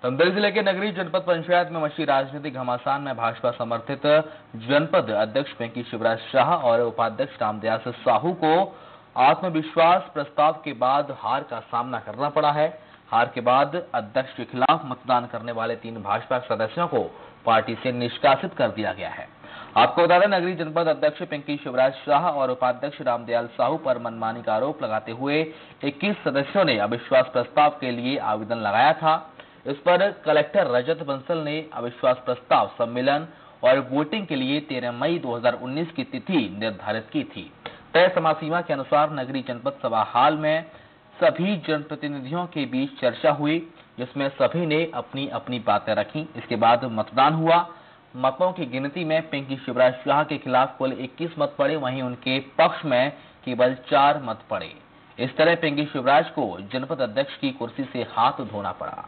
धमतरी जिले के नगरी जनपद पंचायत में मची राजनीतिक घमासान में भाजपा समर्थित जनपद अध्यक्ष पिंकी शिवराज शाह और उपाध्यक्ष रामदयाल साहू को आत्मविश्वास प्रस्ताव के बाद हार का सामना करना पड़ा है। हार के बाद अध्यक्ष के खिलाफ मतदान करने वाले 3 भाजपा सदस्यों को पार्टी से निष्कासित कर दिया गया है। आपको बता दें, नगरी जनपद अध्यक्ष पिंकी शिवराज शाह और उपाध्यक्ष रामदयाल साहू पर मनमानी का आरोप लगाते हुए 21 सदस्यों ने अविश्वास प्रस्ताव के लिए आवेदन लगाया था। इस पर कलेक्टर रजत बंसल ने अविश्वास प्रस्ताव सम्मेलन और वोटिंग के लिए 13 मई 2019 की तिथि निर्धारित की थी। तय समय सीमा के अनुसार नगरी जनपद सभा हाल में सभी जनप्रतिनिधियों के बीच चर्चा हुई, जिसमें सभी ने अपनी अपनी बातें रखी। इसके बाद मतदान हुआ। मतों की गिनती में पिंकी शिवराज शाह के खिलाफ कुल 21 मत पड़े, वहीं उनके पक्ष में केवल 4 मत पड़े। इस तरह पिंकी शिवराज को जनपद अध्यक्ष की कुर्सी से हाथ धोना पड़ा।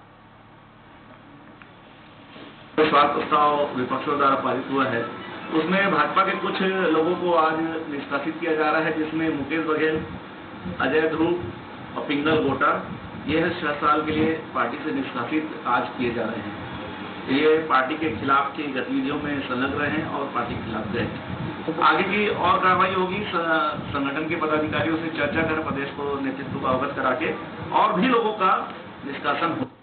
विश्वास प्रस्ताव विपक्षों द्वारा पारित हुआ है, उसमें भाजपा के कुछ लोगों को आज निष्कासित किया जा रहा है, जिसमें मुकेश बघेल, अजय ध्रुव और पिंगल गोटा ये 6 साल के लिए पार्टी से निष्कासित आज किए जा रहे हैं। ये पार्टी के खिलाफ की गतिविधियों में संलग्न रहे हैं और पार्टी के खिलाफ गए। आगे की और कार्रवाई होगी। संगठन के पदाधिकारियों से चर्चा कर प्रदेश को नेतृत्व को अवगत करा के और भी लोगों का निष्कासन हो।